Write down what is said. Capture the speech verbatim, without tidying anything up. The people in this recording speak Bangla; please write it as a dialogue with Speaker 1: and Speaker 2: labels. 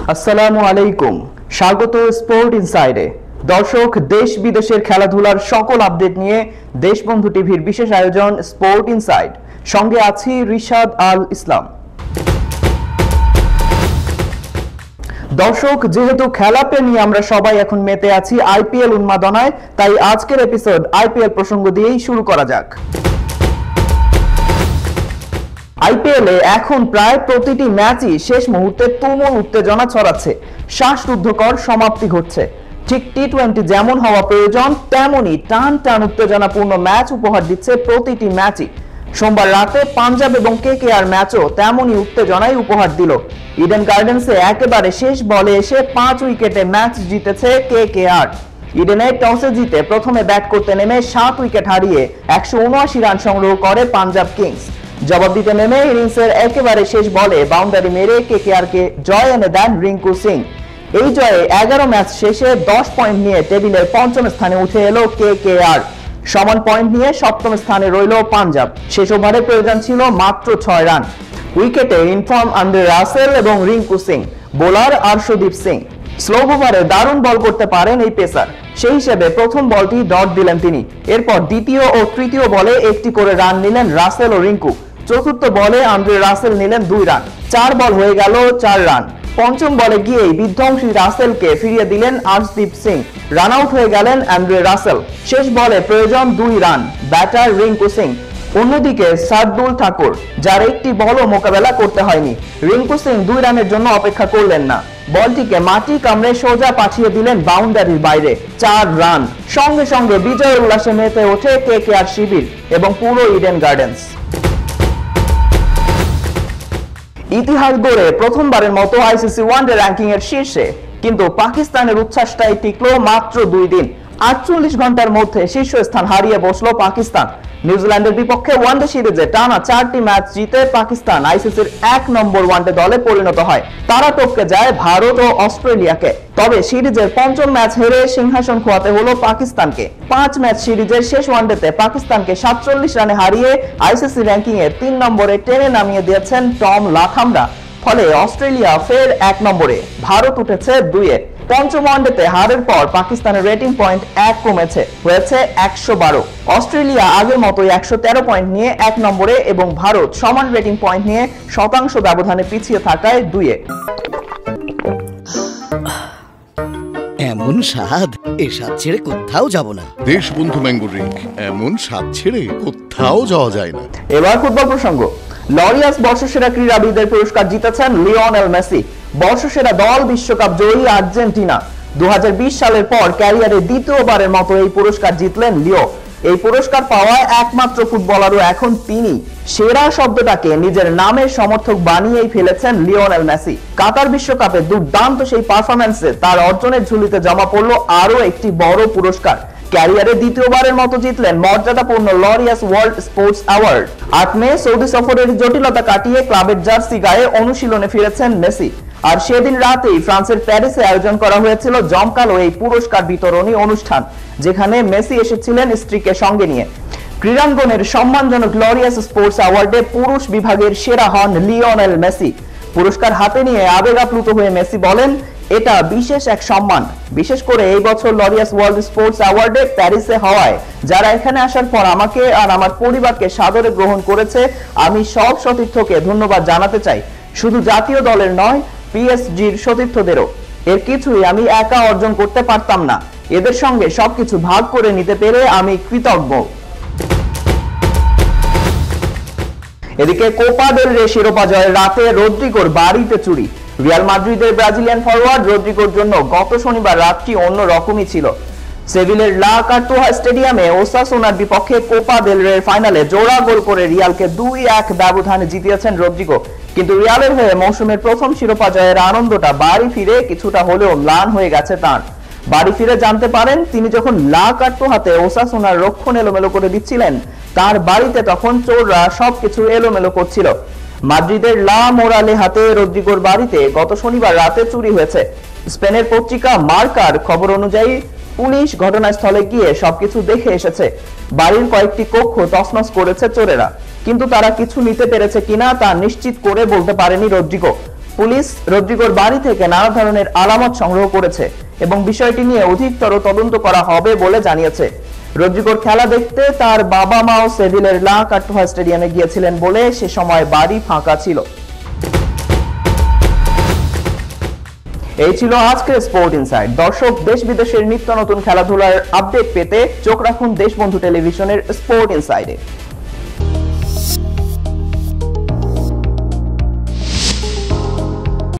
Speaker 1: আসসালামু আলাইকুম, স্বাগত স্পোর্ট ইনসাইডে। দর্শক, দেশ বিদেশের খেলাধুলার সকল আপডেট নিয়ে দেশবন্ধু টিভির বিশেষ আয়োজন স্পোর্ট ইনসাইড। সঙ্গে আছি রিশাদ আল ইসলাম। দর্শক, যেহেতু খেলা প্রেমী আমরা সবাই এখন মেতে আছি আইপিএল উন্মাদনায়, তাই আজকের এপিসোড আইপিএল প্রসঙ্গ দিয়েই শুরু করা যাক। আইপিএল এ এখন প্রায় প্রতিটি ম্যাচই শেষ মুহূর্তে তুমুল উত্তেজনা ছড়াচ্ছে, শ্বাসরুদ্ধকর সমাপ্তি ঘটছে। ঠিক টি টোয়েন্টি যেমন হওয়া প্রয়োজন তেমনই টান টান উত্তেজনাপূর্ণ ম্যাচ উপহার দিচ্ছে প্রতিটি ম্যাচই। সোমবার রাতে পাঞ্জাব এবং কেকেআর ম্যাচও তেমনই উত্তেজনাই উপহার দিল। ইডেন গার্ডেন্সে একেবারে শেষ বলে এসে পাঁচ উইকেটে ম্যাচ জিতেছে কেকেআর। ইডেনে টসে জিতে প্রথমে ব্যাট করতে নেমে সাত উইকেট হারিয়ে একশো উনআশি রান সংগ্রহ করে পাঞ্জাব কিংস। জবাব দিতে নেমে ইনিংসের একেবারে শেষ বলে বাউন্ডারি মেরে কেকেআরকে জয় এনে দেন রিঙ্কু সিং। এই জয়ে এগারো ম্যাচ শেষে দশ পয়েন্ট নিয়ে টেবিলের পঞ্চম স্থানে উঠে এলো কেকেআর। সমান পয়েন্ট নিয়ে সপ্তম স্থানে রইল পাঞ্জাব। শেষ ওভারে প্রয়োজন ছিল মাত্র ছয় রান। উইকেটে ইনফর্ম আন্দ্রে রাসেল এবং রিঙ্কু সিং, বোলার আর্শদীপ সিং। স্লো ওভারে দারুণ বল করতে পারেন এই পেসার, সেই হিসেবে প্রথম বলটি ডট দিলেন তিনি। এরপর দ্বিতীয় ও তৃতীয় বলে একটি করে রান নিলেন রাসেল ও রিঙ্কু। চতুর্থ বলে আন্দ্রে রাসেল নিলেন দুই রান। চার বল হয়ে গেল চার রান। পঞ্চম বলে গিয়েই বিধ্বংসী রাসেলকে ফিরিয়ে দিলেন আর্শদীপ সিং। রান আউট হয়ে গেলেন আন্দ্রে রাসেল। শেষ বলে প্রয়োজন দুই রান, ব্যাটার রিঙ্কু সিং। অন্যদিকে শার্দুল ঠাকুর, যার একটি বলও মোকাবেলা করতে হয়নি। রিঙ্কু সিং দুই রানের জন্য অপেক্ষা করলেন না, বলটিকে মাটি কামড়ে সোজা পাঠিয়ে দিলেন বাউন্ডারির বাইরে। চার রান। সঙ্গে সঙ্গে বিজয় উল্লাসে মেতে ওঠে কেকেআর শিবির এবং পুরো ইডেন গার্ডেন্স। ইতিহাস গড়ে প্রথমবারের মতো আইসিসি ওয়ানডে র্যাঙ্কিং এর শীর্ষে, কিন্তু পাকিস্তানের উচ্ছ্বাসটাই টিকলো মাত্র দুই দিন। আটচল্লিশ ঘন্টার মধ্যে শীর্ষস্থান হারিয়ে বসলো পাকিস্তান। নিউজিল্যান্ডের বিপক্ষে ওয়ানডে সিরিজে টানা চারটি ম্যাচ জিতে পাকিস্তান আইসিসির এক নম্বর ওয়ানডে দলে পরিণত হয়। তারা টপকে যায় ভারত ও অস্ট্রেলিয়াকে। তবে সিরিজের পঞ্চম ম্যাচ হেরে সিংহাসন খোয়াতে হলো পাকিস্তানকে। পাঁচ ম্যাচ সিরিজের শেষ ওয়ানডেতে পাকিস্তানকে সাতচল্লিশ রানে হারিয়ে আইসিসি র্যাঙ্কিং এ তিন নম্বরে টেনে নামিয়ে দিয়েছেন টম লাথামরা। ফলে অস্ট্রেলিয়া ফের এক নম্বরে, ভারত উঠেছে দুইয়ে। পঞ্চম ওয়ানডেতে হারের পর পাকিস্তানের রেটিং পয়েন্ট এক কমেছে, হয়েছে একশো বারো। অস্ট্রেলিয়া আগের মতোই একশো তেরো পয়েন্ট নিয়ে এক নম্বরে এবং ভারত সমান রেটিং পয়েন্ট নিয়ে শতাংশ ব্যবধানে পিছিয়ে থাকায় দুইয়ে।
Speaker 2: এমন স্বাদ, এ স্বাদ ছেড়ে কোথাও যাব না।
Speaker 3: দেশবন্ধু ম্যাঙ্গো ড্রিঙ্ক, এমন স্বাদ ছেড়ে কোথাও যাওয়া যায় না।
Speaker 1: এবার ফুটবল প্রসঙ্গ। লরিয়াস বর্ষসেরা ক্রীড়াবিদের পুরস্কার জিতেছেন লিওনেল মেসি। বর্ষসেরা দল বিশ্বকাপ জয়ী আর্জেন্টিনা। দু হাজার বিশ সালের পর ক্যারিয়ারে দ্বিতীয়বারের মতো এই পুরস্কার জিতলেন লিও। এই পুরস্কার পাওয়া একমাত্র ফুটবলারও এখন তিনি। সেরা শব্দটাকে নিজের নামের সমর্থক বানিয়েই ফেলেছেন লিওনেল মেসি। কাতার বিশ্বকাপে দুর্দান্ত সেই পারফরম্যান্সে তার অর্জনের ঝুলিতে জমা পড়ল আরো একটি বড় পুরস্কার। ক্যারিয়ারে দ্বিতীয়বারের মতো জিতলেন মর্যাদাপূর্ণ লরিয়াস ওয়ার্ল্ড স্পোর্টস অ্যাওয়ার্ড। আট মে সৌদি সফরের জটিলতা কাটিয়ে ক্লাবের জার্সি গায়ে অনুশীলনে ফিরেছেন মেসি। আর সেদিন রাতেই ফ্রান্সের প্যারিসে আয়োজন করা হয়েছিল জমকালো এই পুরস্কার বিতরণী অনুষ্ঠান, যেখানে মেসি এসেছিলেন স্ত্রীকে সঙ্গে নিয়ে। ক্রীড়াঙ্গনের সম্মানজনক লরিয়াস স্পোর্টস অ্যাওয়ার্ডে পুরুষ বিভাগের সেরা হন লিওনেল মেসি। পুরস্কার হাতে নিয়ে আবেগ আপ্লুত হয়ে মেসি বলেন, এটা বিশেষ এক সম্মান, বিশেষ করে এই বছর লরিয়াস ওয়ার্ল্ড স্পোর্টস অ্যাওয়ার্ডে প্যারিসে হওয়ায়। যারা এখানে আসার পর আমাকে আর আমার পরিবারকে সাদরে গ্রহণ করেছে, আমি সব সতীর্থকে ধন্যবাদ জানাতে চাই। শুধু জাতীয় দলের নয়, পিএসজির সতীর্থদেরও। এর কিছুই আমি একা অর্জন করতে পারতাম না। এদের সঙ্গে সবকিছু ভাগ করে নিতে পেরে আমি কৃতজ্ঞ। এদিকে কোপা দেল রে শিরোপা জয়ের রাতে রদ্রিগোর বাড়িতে চুরি। রিয়াল মাদ্রিদের ব্রাজিলিয়ান ফরওয়ার্ড রদ্রিগোর জন্য গত শনিবার রাতটি অন্য রকমই ছিল। সেভিলের লা কার্তুয়া স্টেডিয়ামে ওসাসুনার বিপক্ষে কোপা দেল রে ফাইনালে জোড়া গোল করে রিয়ালকে দুই এক ব্যবধানে জিতিয়েছেন রদ্রিগো। কিন্তু রিয়ালের হয়ে মৌসুমের প্রথম শিরোপা জয়ের আনন্দটা বাড়ি ফিরে কিছুটা হলেও ম্লান হয়ে গেছে তার। বাড়ি ফিরে জানতে পারেন, তিনি যখন লা কার্তুয়াতে ওসাসুনার রক্ষণ এলোমেলো করে দিচ্ছিলেন, তার বাড়িতে তখন চোররা সবকিছু এলোমেলো করছিল। মাদ্রিদের লা মোরালে হাতে রদ্রিগোর বাড়িতে গত শনিবার রাতে চুরি হয়েছে। স্পেনের পত্রিকা মার্কার খবর অনুযায়ী পুলিশ ঘটনাস্থলে গিয়ে সবকিছু দেখে এসেছে। বাড়ির কয়েকটি কক্ষ তছনছ করেছে চোরেরা, কিন্তু তারা কিছু নিতে পেরেছে কিনা তা নিশ্চিত করে বলতে পারেনি রদ্রিগো। পুলিশ রদ্রিগোর বাড়ি থেকে নানা ধরনের আলামত সংগ্রহ করেছে এবং বিষয়টি নিয়ে অধিকতর তদন্ত করা হবে বলে জানিয়েছে। রদ্রিগোর খেলা দেখতে তার বাবা মাও সেভিলের লা কার্টোয়া স্টেডিয়ামে গিয়েছিলেন বলে সে সময় বাড়ি ফাঁকা ছিল। এই ছিল আজকের স্পোর্ট ইনসাইড। দর্শক, দেশ বিদেশের নিত্য নতুন খেলাধুলার আপডেট পেতে চোখ রাখুন দেশবন্ধু টেলিভিশনের স্পোর্ট ইনসাইডে।